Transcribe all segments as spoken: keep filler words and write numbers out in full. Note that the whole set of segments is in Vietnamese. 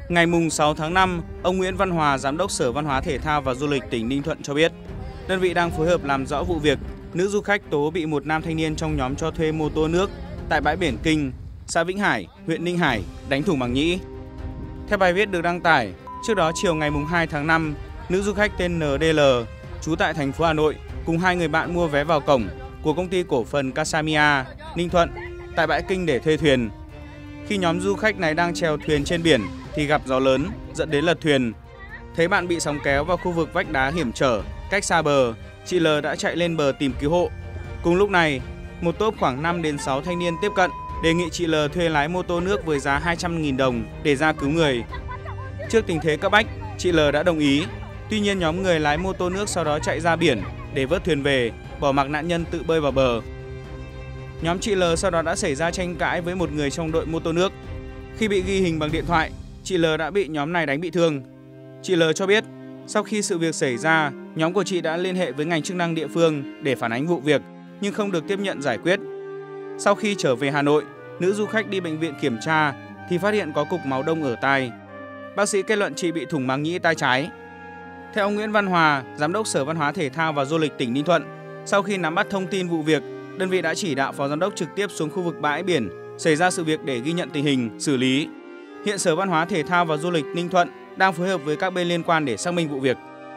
Ngày sáu tháng năm, ông Nguyễn Văn Hòa, Giám đốc Sở Văn hóa Thể thao và Du lịch tỉnh Ninh Thuận cho biết, đơn vị đang phối hợp làm rõ vụ việc nữ du khách tố bị một nam thanh niên trong nhóm cho thuê mô tô nước tại bãi biển Kinh, xã Vĩnh Hải, huyện Ninh Hải đánh thủng bằng nhĩ. Theo bài viết được đăng tải, trước đó chiều ngày hai tháng năm, nữ du khách tên en đê lờ, trú tại thành phố Hà Nội, cùng hai người bạn mua vé vào cổng của công ty cổ phần Casamia, Ninh Thuận tại bãi Kinh để thuê thuyền. Khi nhóm du khách này đang chèo thuyền trên biển thì gặp gió lớn dẫn đến lật thuyền. Thấy bạn bị sóng kéo vào khu vực vách đá hiểm trở, cách xa bờ, chị L đã chạy lên bờ tìm cứu hộ. Cùng lúc này, một tốp khoảng năm đến sáu thanh niên tiếp cận, đề nghị chị L thuê lái mô tô nước với giá hai trăm nghìn đồng để ra cứu người. Trước tình thế cấp bách, chị L đã đồng ý. Tuy nhiên nhóm người lái mô tô nước sau đó chạy ra biển để vớt thuyền về, bỏ mặc nạn nhân tự bơi vào bờ. Nhóm chị L sau đó đã xảy ra tranh cãi với một người trong đội mô tô nước. Khi bị ghi hình bằng điện thoại, chị L đã bị nhóm này đánh bị thương. Chị L cho biết, sau khi sự việc xảy ra, nhóm của chị đã liên hệ với ngành chức năng địa phương để phản ánh vụ việc, nhưng không được tiếp nhận giải quyết. Sau khi trở về Hà Nội, nữ du khách đi bệnh viện kiểm tra thì phát hiện có cục máu đông ở tai. Bác sĩ kết luận chị bị thủng màng nhĩ tai trái. Theo ông Nguyễn Văn Hòa, Giám đốc Sở Văn hóa Thể thao và Du lịch tỉnh Ninh Thuận, sau khi nắm bắt thông tin vụ việc, đơn vị đã chỉ đạo Phó Giám đốc trực tiếp xuống khu vực bãi biển xảy ra sự việc để ghi nhận tình hình, xử lý. Hiện Sở Văn hóa Thể thao và Du lịch Ninh Thuận đang phối hợp với các bên liên quan để xác minh vụ việc.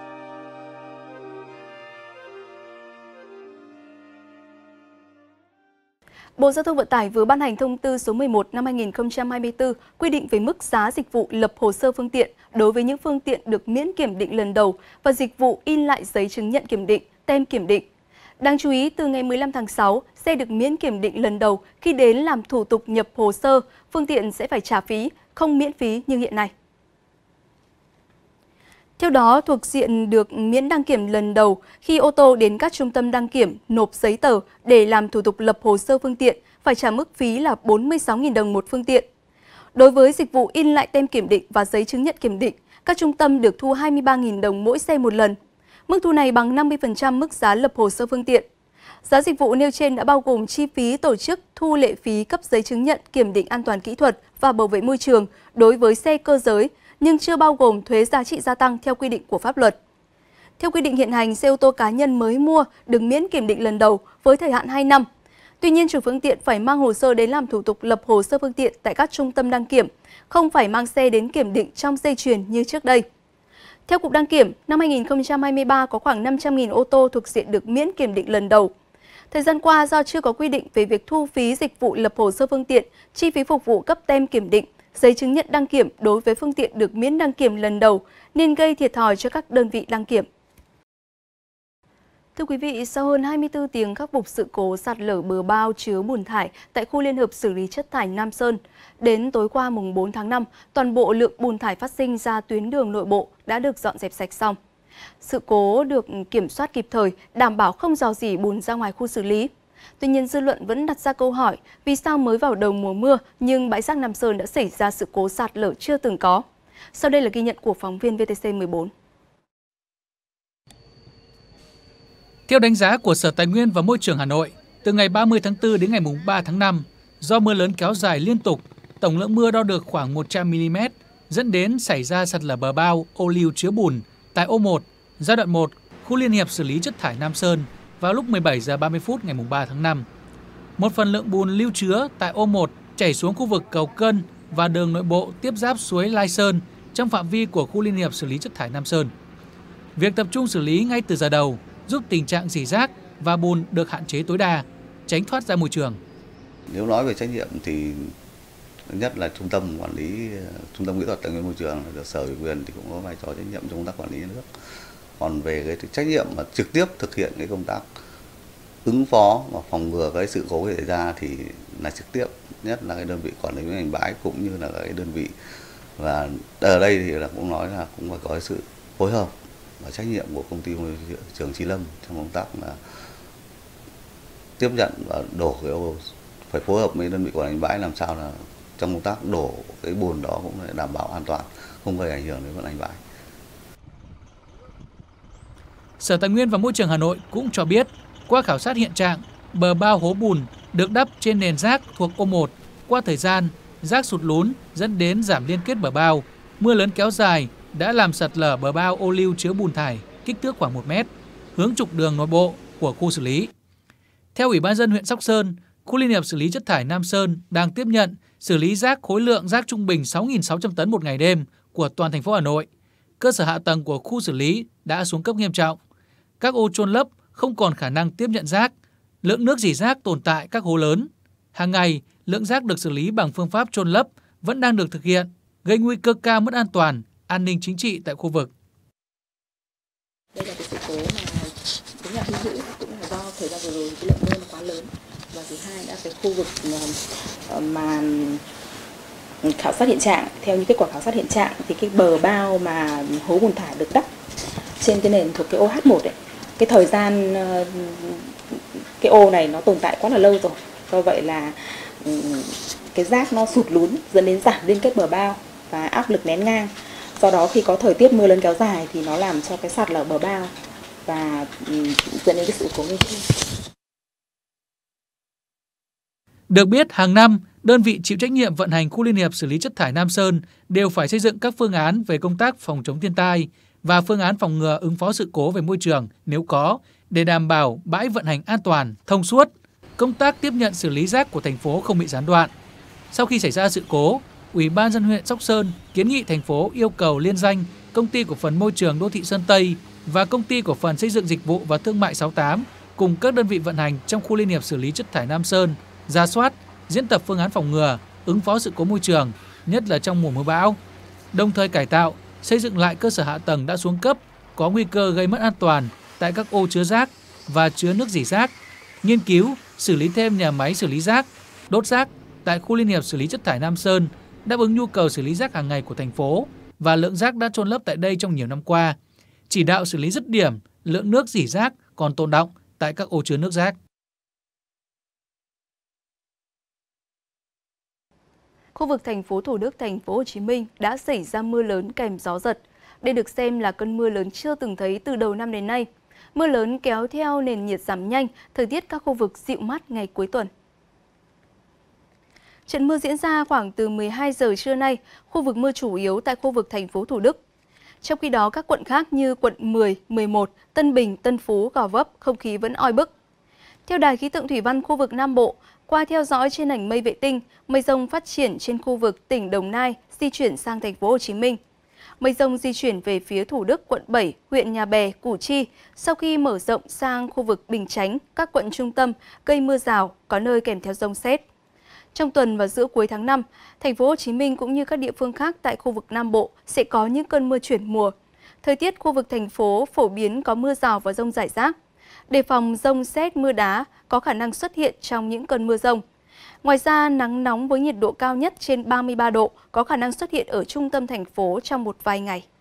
Bộ Giao thông Vận tải vừa ban hành thông tư số mười một năm hai nghìn không trăm hai mươi tư quy định về mức giá dịch vụ lập hồ sơ phương tiện đối với những phương tiện được miễn kiểm định lần đầu và dịch vụ in lại giấy chứng nhận kiểm định, tem kiểm định. Đáng chú ý, từ ngày mười lăm tháng sáu, xe được miễn kiểm định lần đầu khi đến làm thủ tục nhập hồ sơ, phương tiện sẽ phải trả phí, không miễn phí như hiện nay. Theo đó, thuộc diện được miễn đăng kiểm lần đầu khi ô tô đến các trung tâm đăng kiểm nộp giấy tờ để làm thủ tục lập hồ sơ phương tiện phải trả mức phí là bốn mươi sáu nghìn đồng một phương tiện. Đối với dịch vụ in lại tem kiểm định và giấy chứng nhận kiểm định, các trung tâm được thu hai mươi ba nghìn đồng mỗi xe một lần. Mức thu này bằng năm mươi phần trăm mức giá lập hồ sơ phương tiện. Giá dịch vụ nêu trên đã bao gồm chi phí tổ chức thu lệ phí cấp giấy chứng nhận kiểm định an toàn kỹ thuật và bảo vệ môi trường đối với xe cơ giới, nhưng chưa bao gồm thuế giá trị gia tăng theo quy định của pháp luật. Theo quy định hiện hành, xe ô tô cá nhân mới mua được miễn kiểm định lần đầu với thời hạn hai năm. Tuy nhiên, chủ phương tiện phải mang hồ sơ đến làm thủ tục lập hồ sơ phương tiện tại các trung tâm đăng kiểm, không phải mang xe đến kiểm định trong dây chuyền như trước đây. Theo Cục Đăng kiểm, năm hai nghìn không trăm hai mươi ba có khoảng năm trăm nghìn ô tô thuộc diện được miễn kiểm định lần đầu. Thời gian qua, do chưa có quy định về việc thu phí dịch vụ lập hồ sơ phương tiện, chi phí phục vụ cấp tem kiểm định, giấy chứng nhận đăng kiểm đối với phương tiện được miễn đăng kiểm lần đầu nên gây thiệt thòi cho các đơn vị đăng kiểm. Thưa quý vị, sau hơn hai mươi tư tiếng khắc phục sự cố sạt lở bờ bao chứa bùn thải tại khu liên hợp xử lý chất thải Nam Sơn, đến tối qua mùng bốn tháng năm, toàn bộ lượng bùn thải phát sinh ra tuyến đường nội bộ đã được dọn dẹp sạch xong. Sự cố được kiểm soát kịp thời, đảm bảo không rò rỉ bùn ra ngoài khu xử lý. Tuy nhiên, dư luận vẫn đặt ra câu hỏi vì sao mới vào đầu mùa mưa nhưng bãi rác Nam Sơn đã xảy ra sự cố sạt lở chưa từng có. Sau đây là ghi nhận của phóng viên vê tê xê mười bốn. Theo đánh giá của Sở Tài nguyên và Môi trường Hà Nội, từ ngày ba mươi tháng tư đến ngày ba tháng năm, do mưa lớn kéo dài liên tục, tổng lượng mưa đo được khoảng một trăm mi li mét, dẫn đến xảy ra sạt lở bờ bao ô liu chứa bùn tại ô một, giai đoạn một, khu liên hiệp xử lý chất thải Nam Sơn vào lúc mười bảy giờ ba mươi phút ngày ba tháng năm. Một phần lượng bùn lưu chứa tại ô một chảy xuống khu vực cầu Cân và đường nội bộ tiếp giáp suối Lai Sơn trong phạm vi của khu liên hiệp xử lý chất thải Nam Sơn. Việc tập trung xử lý ngay từ giờ đầu giúp tình trạng rỉ rác và bùn được hạn chế tối đa, tránh thoát ra môi trường. Nếu nói về trách nhiệm thì nhất là trung tâm quản lý, trung tâm kỹ thuật tài nguyên môi trường, được Sở ủy quyền thì cũng có vai trò trách nhiệm trong công tác quản lý nhà nước. Còn về cái trách nhiệm mà trực tiếp thực hiện cái công tác ứng phó và phòng ngừa cái sự cố xảy ra thì là trực tiếp, nhất là cái đơn vị quản lý ngành bãi cũng như là cái đơn vị, và ở đây thì là cũng nói là cũng phải có sự phối hợp và trách nhiệm của công ty môi trường Chi Lâm trong công tác là tiếp nhận và đổ cái ô, phải phối hợp với đơn vị quản lý bãi làm sao là trong công tác đổ cái bùn đó cũng để đảm bảo an toàn, không gây ảnh hưởng đến vận hành bãi. Sở Tài nguyên và Môi trường Hà Nội cũng cho biết, qua khảo sát hiện trạng, bờ bao hố bùn được đắp trên nền rác thuộc ô một, qua thời gian, rác sụt lún dẫn đến giảm liên kết bờ bao, Mưa lớn kéo dài đã làm sạt lở bờ bao ô liu chứa bùn thải kích thước khoảng một mét, hướng trục đường nội bộ của khu xử lý. Theo Ủy ban nhân dân huyện Sóc Sơn, khu liên hiệp xử lý chất thải Nam Sơn đang tiếp nhận xử lý rác khối lượng rác trung bình sáu nghìn sáu trăm tấn một ngày đêm của toàn thành phố Hà Nội. Cơ sở hạ tầng của khu xử lý đã xuống cấp nghiêm trọng. Các ô chôn lấp không còn khả năng tiếp nhận rác, lượng nước rỉ rác tồn tại các hố lớn. Hàng ngày, lượng rác được xử lý bằng phương pháp chôn lấp vẫn đang được thực hiện, gây nguy cơ cao mất an toàn, an ninh chính trị tại khu vực. Đây là cái sự cố mà cũng là hy hữu, cũng là do thời gian vừa rồi cái lượng mưa quá lớn. Và thứ hai là cái khu vực mà khảo sát hiện trạng, theo những kết quả khảo sát hiện trạng thì cái bờ bao mà hố bùn thải được đắp trên cái nền thuộc cái ô hát một ấy, cái thời gian cái ô này nó tồn tại quá là lâu rồi. Do vậy là cái rác nó sụt lún dẫn đến giảm liên kết bờ bao và áp lực nén ngang. Do đó khi có thời tiết mưa lớn kéo dài thì nó làm cho cái sạt lở bờ bao và dẫn đến cái sự cố như thế. Được biết, hàng năm, đơn vị chịu trách nhiệm vận hành khu liên hiệp xử lý chất thải Nam Sơn đều phải xây dựng các phương án về công tác phòng chống thiên tai và phương án phòng ngừa ứng phó sự cố về môi trường nếu có, để đảm bảo bãi vận hành an toàn, thông suốt. Công tác tiếp nhận xử lý rác của thành phố không bị gián đoạn. Sau khi xảy ra sự cố, Ủy ban nhân dân huyện Sóc Sơn kiến nghị thành phố yêu cầu liên danh Công ty cổ phần Môi trường Đô thị Sơn Tây và Công ty cổ phần Xây dựng Dịch vụ và Thương mại sáu tám cùng các đơn vị vận hành trong khu liên hiệp xử lý chất thải Nam Sơn rà soát, diễn tập phương án phòng ngừa, ứng phó sự cố môi trường, nhất là trong mùa mưa bão. Đồng thời cải tạo, xây dựng lại cơ sở hạ tầng đã xuống cấp, có nguy cơ gây mất an toàn tại các ô chứa rác và chứa nước rỉ rác. Nghiên cứu, xử lý thêm nhà máy xử lý rác, đốt rác tại khu liên hiệp xử lý chất thải Nam Sơn, đáp ứng nhu cầu xử lý rác hàng ngày của thành phố và lượng rác đã chôn lấp tại đây trong nhiều năm qua. Chỉ đạo xử lý dứt điểm lượng nước rỉ rác còn tồn đọng tại các ô chứa nước rác. Khu vực thành phố Thủ Đức, thành phố Hồ Chí Minh đã xảy ra mưa lớn kèm gió giật. Đây được xem là cơn mưa lớn chưa từng thấy từ đầu năm đến nay. Mưa lớn kéo theo nền nhiệt giảm nhanh, thời tiết các khu vực dịu mát ngày cuối tuần. Trận mưa diễn ra khoảng từ mười hai giờ trưa nay, khu vực mưa chủ yếu tại khu vực thành phố Thủ Đức. Trong khi đó, các quận khác như quận mười, mười một, Tân Bình, Tân Phú, Gò Vấp, không khí vẫn oi bức. Theo Đài khí tượng thủy văn khu vực Nam Bộ, qua theo dõi trên ảnh mây vệ tinh, mây rông phát triển trên khu vực tỉnh Đồng Nai di chuyển sang thành phố Hồ Chí Minh. Mây rông di chuyển về phía Thủ Đức, quận bảy, huyện Nhà Bè, Củ Chi, sau khi mở rộng sang khu vực Bình Chánh, các quận trung tâm, gây mưa rào, có nơi kèm theo dông sét. Trong tuần và giữa cuối tháng năm, thành phố Hồ Chí Minh cũng như các địa phương khác tại khu vực Nam Bộ sẽ có những cơn mưa chuyển mùa. Thời tiết khu vực thành phố phổ biến có mưa rào và dông rải rác. Đề phòng dông sét, mưa đá có khả năng xuất hiện trong những cơn mưa dông. Ngoài ra, nắng nóng với nhiệt độ cao nhất trên ba mươi ba độ có khả năng xuất hiện ở trung tâm thành phố trong một vài ngày.